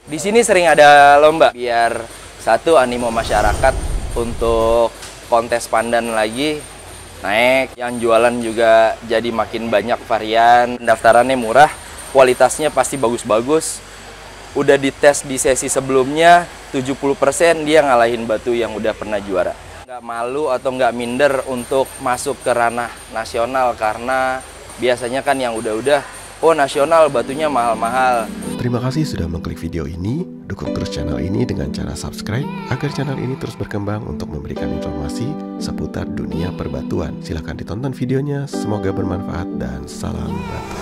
Di sini sering ada lomba biar satu animo masyarakat untuk kontes pandan lagi naik, yang jualan juga jadi makin banyak varian, pendaftarannya murah, kualitasnya pasti bagus-bagus. Udah dites di sesi sebelumnya, 70% dia ngalahin batu yang udah pernah juara. Nggak malu atau nggak minder untuk masuk ke ranah nasional karena biasanya kan yang udah-udah, oh nasional batunya mahal-mahal. Terima kasih sudah mengklik video ini. Dukung terus channel ini dengan cara subscribe agar channel ini terus berkembang untuk memberikan informasi seputar dunia perbatuan. Silahkan ditonton videonya, semoga bermanfaat dan salam batu.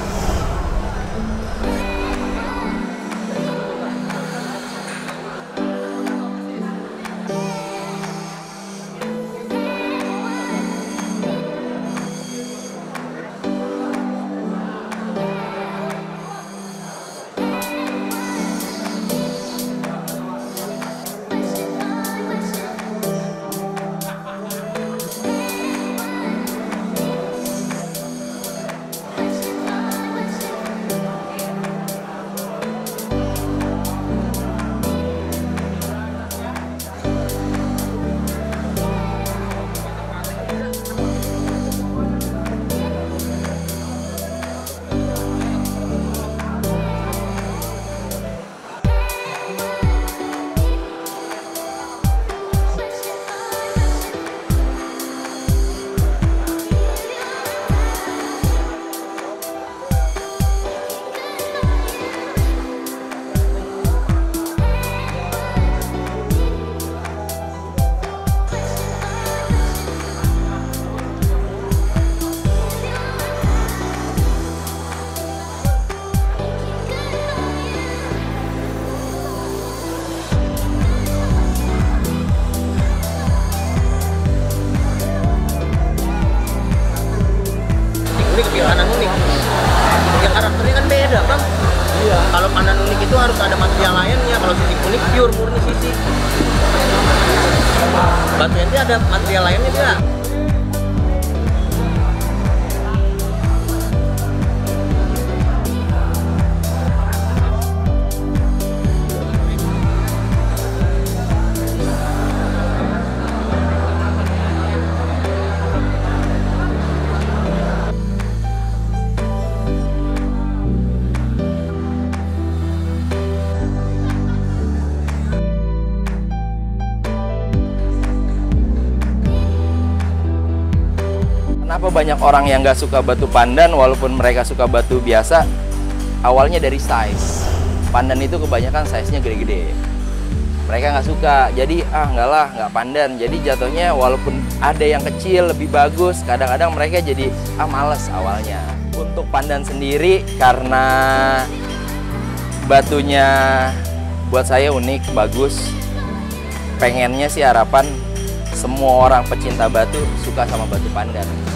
Unik, pandan unik. Yang karakternya kan beda, Bang. Iya. Kalau pandan unik itu harus ada material lainnya. Kalau sisik unik pure murni sisik. Batu ente ada material lainnya enggak? Kenapa banyak orang yang nggak suka batu pandan walaupun mereka suka batu biasa? Awalnya dari size. Pandan itu kebanyakan size-nya gede-gede. Mereka nggak suka, jadi nggak lah, nggak pandan. Jadi jatuhnya walaupun ada yang kecil lebih bagus, kadang-kadang mereka jadi males awalnya. Untuk pandan sendiri karena batunya buat saya unik, bagus. Pengennya sih harapan semua orang pecinta batu suka sama batu pandan.